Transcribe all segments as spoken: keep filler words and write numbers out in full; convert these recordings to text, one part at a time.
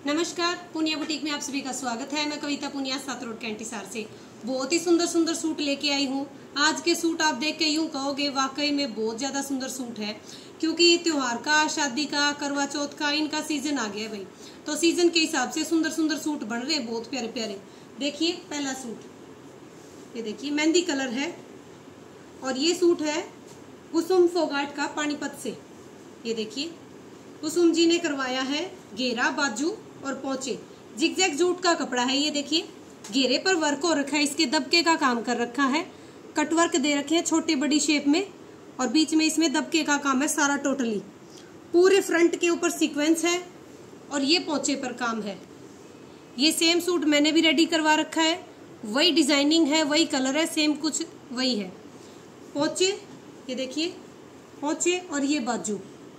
नमस्कार, पुनिया बुटीक में आप सभी का स्वागत है। मैं कविता पुनिया सात रोड कैंटीसार से बहुत ही सुंदर सुंदर सूट लेके आई हूँ। आज के सूट आप देख के यूं कहोगे वाकई में बहुत ज्यादा सुंदर सूट है, क्योंकि त्योहार का, शादी का, करवा चौथ का इनका सीजन आ गया भाई। तो सीजन के हिसाब से सुंदर सुंदर सूट बन रहे, बहुत प्यारे प्यारे। देखिए पहला सूट, ये देखिए मेहंदी कलर है और ये सूट है कुसुम फोगाट का पानीपत से। ये देखिए कुसुम जी ने करवाया है घेरा, बाजू और पोंचे। जिगजैग जूट का कपड़ा है। ये देखिए घेरे पर वर्क हो रखा है, इसके दबके का काम कर रखा है, कटवर्क दे रखे हैं छोटी बड़ी शेप में और बीच में इसमें दबके का काम है सारा टोटली। पूरे फ्रंट के ऊपर सीक्वेंस है और ये पोंचे पर काम है। ये सेम सूट मैंने भी रेडी करवा रखा है, वही डिजाइनिंग है, वही कलर है, सेम कुछ वही है। पोंचे ये देखिए, पोंचे और ये बाजू,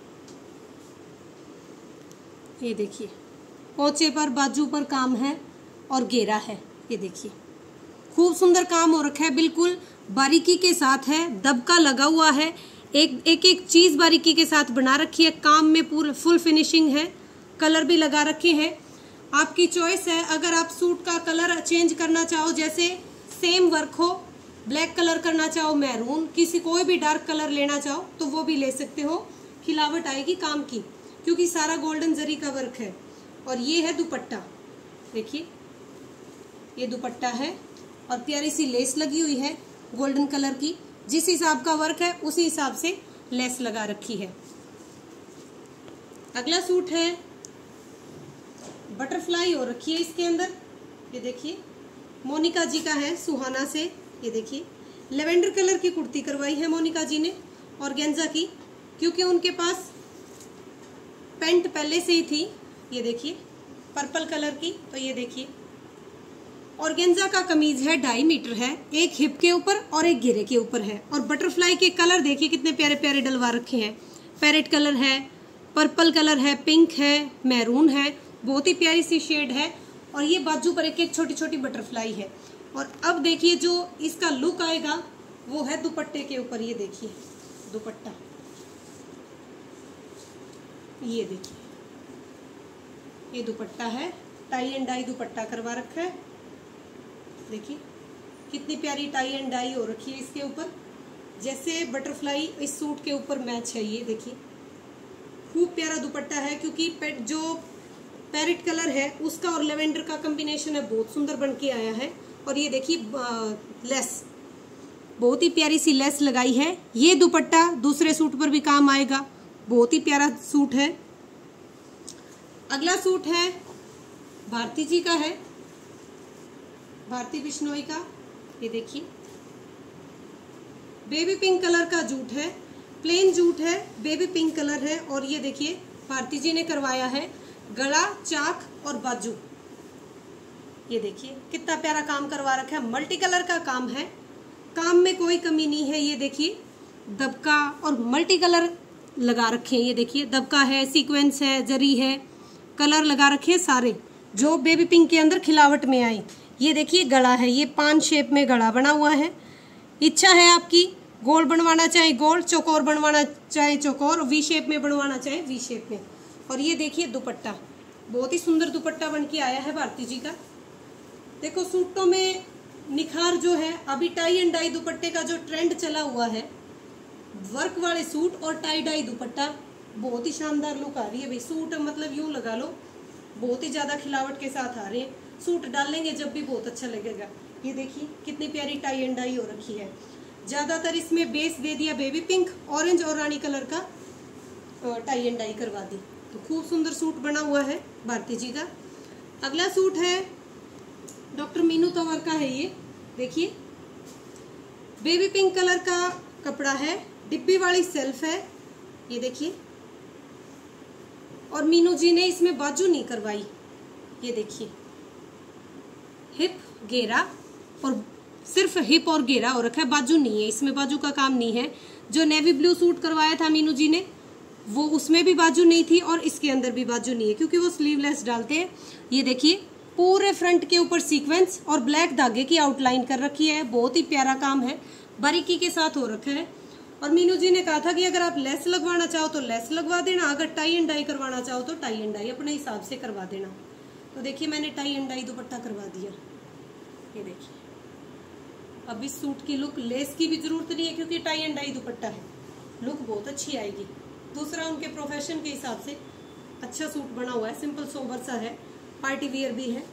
ये देखिए पोंचे पर बाजू पर काम है और घेरा है। ये देखिए खूब सुंदर काम हो रखा है, बिल्कुल बारीकी के साथ है, दबका लगा हुआ है, एक एक एक चीज बारीकी के साथ बना रखी है। काम में पूरा फुल फिनिशिंग है, कलर भी लगा रखे हैं। आपकी चॉइस है, अगर आप सूट का कलर चेंज करना चाहो, जैसे सेम वर्क हो, ब्लैक कलर करना चाहो, मैरून, किसी कोई भी डार्क कलर लेना चाहो तो वो भी ले सकते हो। खिलावट आएगी काम की, क्योंकि सारा गोल्डन जरी का वर्क है। और ये है दुपट्टा, देखिए ये दुपट्टा है और प्यारी सी लेस लगी हुई है गोल्डन कलर की। जिस हिसाब का वर्क है उसी हिसाब से लेस लगा रखी है। अगला सूट है बटरफ्लाई हो रखी है इसके अंदर। ये देखिए मोनिका जी का है, सुहाना से। ये देखिए लेवेंडर कलर की कुर्ती करवाई है मोनिका जी ने और गेंजा की, क्योंकि उनके पास पैंट पहले से ही थी। ये देखिए पर्पल कलर की, तो ये देखिए ऑर्गेन्जा का कमीज है, ढाई मीटर है, एक हिप के ऊपर और एक घेरे के ऊपर है। और बटरफ्लाई के कलर देखिए कितने प्यारे प्यारे डलवा रखे हैं। पैरेट कलर है, पर्पल कलर है, पिंक है, मैरून है, बहुत ही प्यारी सी शेड है। और ये बाजू पर एक एक छोटी छोटी बटरफ्लाई है। और अब देखिए जो इसका लुक आएगा वो है दुपट्टे के ऊपर। ये देखिए दुपट्टा, ये देखिए ये दुपट्टा है, टाई एंड डाई दुपट्टा करवा रखा है। देखिए कितनी प्यारी टाई एंड डाई हो रखी है इसके ऊपर, जैसे बटरफ्लाई इस सूट के ऊपर मैच है। ये देखिए खूब प्यारा दुपट्टा है, क्योंकि जो पैरेट कलर है उसका और लेवेंडर का कॉम्बिनेशन है, बहुत सुंदर बन के आया है। और ये देखिए लेस, बहुत ही प्यारी सी लेस लगाई है। ये दुपट्टा दूसरे सूट पर भी काम आएगा, बहुत ही प्यारा सूट है। अगला सूट है भारती जी का है, भारती बिश्नोई का। ये देखिए बेबी पिंक कलर का जूट है, प्लेन जूट है, बेबी पिंक कलर है। और ये देखिए भारती जी ने करवाया है गला, चाक और बाजू। ये देखिए कितना प्यारा काम करवा रखा है, मल्टी कलर का काम है, काम में कोई कमी नहीं है। ये देखिए दबका और मल्टी कलर लगा रखे हैं। ये देखिए दबका है, सीक्वेंस है, जरी है, कलर लगा रखे हैं सारे, जो बेबी पिंक के अंदर खिलावट में आई। ये देखिए गला है, ये पान शेप में गला बना हुआ है। इच्छा है आपकी गोल बनवाना चाहे गोल, चौकोर बनवाना चाहे चौकोर, वी शेप में बनवाना चाहे वी शेप में। और ये देखिए दुपट्टा, बहुत ही सुंदर दुपट्टा बन के आया है भारती जी का। देखो सूटों में निखार जो है, अभी टाई एंड डाई दुपट्टे का जो ट्रेंड चला हुआ है, वर्क वाले सूट और टाई डाई दुपट्टा, बहुत ही शानदार लुक आ रही है भाई। सूट मतलब यूं लगा लो बहुत ही ज्यादा खिलावट के साथ आ रहे हैं, सूट डालेंगे जब भी बहुत अच्छा लगेगा। ये देखिए कितनी प्यारी टाई एंड डाई हो रखी है। ज्यादातर इसमें बेस दे दिया बेबी पिंक, ऑरेंज और रानी कलर का टाई एंड डाई करवा दी, तो खूब सुंदर सूट बना हुआ है भारती जी का। अगला सूट है डॉक्टर मीनू तंवर का है। ये देखिए बेबी पिंक कलर का कपड़ा है, डिब्बी वाली सेल्फ है। ये देखिए और मीनू जी ने इसमें बाजू नहीं करवाई। ये देखिए हिप, घेरा और सिर्फ हिप और घेरा हो रखा है, बाजू नहीं है इसमें, बाजू का काम नहीं है। जो नेवी ब्लू सूट करवाया था मीनू जी ने, वो उसमें भी बाजू नहीं थी और इसके अंदर भी बाजू नहीं है, क्योंकि वो स्लीवलेस डालते हैं। ये देखिए पूरे फ्रंट के ऊपर सीक्वेंस और ब्लैक धागे की आउटलाइन कर रखी है, बहुत ही प्यारा काम है, बारीकी के साथ हो रखा है। और मीनू जी ने कहा था कि अगर आप लेस लगवाना चाहो तो लेस लगवा देना, अगर टाई एंड डाई करवाना चाहो तो टाई एंड डाई अपने हिसाब से करवा देना। तो देखिए मैंने टाई एंड डाई दुपट्टा करवा दिया। ये देखिए अब इस सूट की लुक, लेस की भी जरूरत नहीं है क्योंकि टाई एंड डाई दुपट्टा है, लुक बहुत अच्छी आएगी। दूसरा उनके प्रोफेशन के हिसाब से अच्छा सूट बना हुआ है, सिंपल सोबर सा है, पार्टी वियर भी है।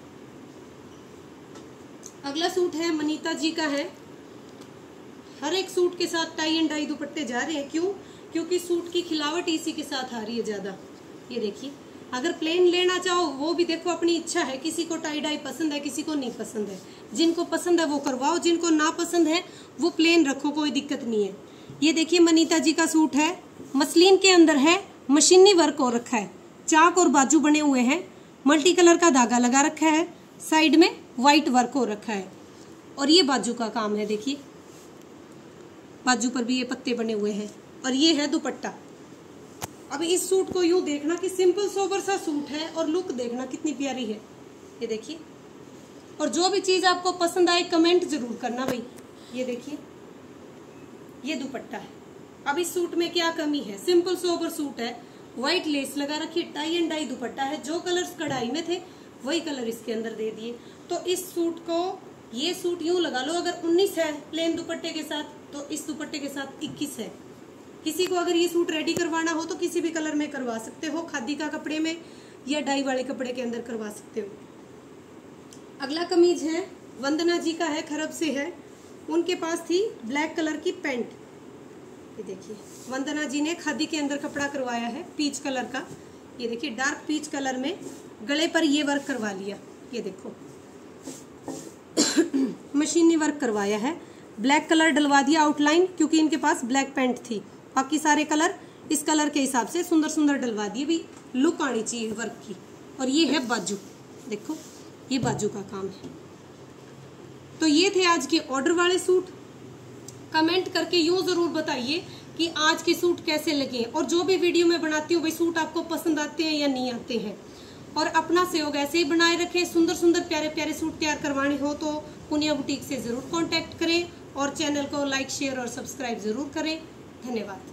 अगला सूट है मनीता जी का है। हर एक सूट के साथ टाई एंड डाई दुपट्टे जा रहे हैं, क्यों? क्योंकि सूट की खिलावट इसी के साथ आ रही है ज्यादा। ये देखिए अगर प्लेन लेना चाहो वो भी देखो अपनी इच्छा है, किसी को टाई डाई पसंद है, किसी को नहीं पसंद है। जिनको पसंद है वो करवाओ, जिनको ना पसंद है वो प्लेन रखो, कोई दिक्कत नहीं है। ये देखिए मनीता जी का सूट है, मसलिन के अंदर है, मशीनी वर्क हो रखा है, चाक और बाजू बने हुए हैं, मल्टी कलर का धागा लगा रखा है, साइड में व्हाइट वर्क हो रखा है और ये बाजू का काम है। देखिए बाजू पर भी ये पत्ते बने हुए हैं और ये है दुपट्टा। अब इस सूट को यूं देखना कि सिंपल सोबर सा सूट है और लुक देखना कितनी प्यारी है। ये देखिए, और जो भी चीज आपको पसंद आए कमेंट जरूर करना भाई। ये देखिए ये दुपट्टा है। अब इस सूट में क्या कमी है? सिंपल सोबर सूट है, व्हाइट लेस लगा रखी, टाई एंड डाई दुपट्टा है, जो कलर्स कढ़ाई में थे वही कलर इसके अंदर दे दिए। तो इस सूट को, ये सूट यूं लगा लो अगर उन्नीस है प्लेन दुपट्टे के साथ, तो इस दुपट्टे के साथ इक्कीस है। किसी को अगर ये सूट रेडी करवाना हो तो किसी भी कलर में करवा सकते हो, खादी का कपड़े में या डाई वाले कपड़े के अंदर करवा सकते हो। अगला कमीज है वंदना जी का है, खरब से है, उनके पास थी ब्लैक कलर की पैंट। ये देखिए वंदना जी ने खादी के अंदर कपड़ा करवाया है पीच कलर का। ये देखिए डार्क पीच कलर में गले पर ये वर्क करवा लिया। ये देखो मशीनी वर्क करवाया है, ब्लैक कलर डलवा दिया आउटलाइन, क्योंकि इनके पास ब्लैक पैंट थी। बाकी सारे कलर इस कलर के हिसाब से सुंदर सुंदर डलवा दिए, भी लुक आनी चाहिए वर्क की। और ये है बाजू, देखो ये बाजू का काम है। तो ये थे आज के ऑर्डर वाले सूट। कमेंट करके यूं जरूर बताइए कि आज के सूट कैसे लगे, और जो भी वीडियो मैं बनाती हूँ वही सूट आपको पसंद आते हैं या नहीं आते हैं। और अपना सहयोग ऐसे ही बनाए रखें। सुंदर सुंदर प्यारे प्यारे सूट तैयार करवाने हो तो पुनिया बुटीक से जरूर कांटेक्ट करें और चैनल को लाइक शेयर और सब्सक्राइब जरूर करें। धन्यवाद।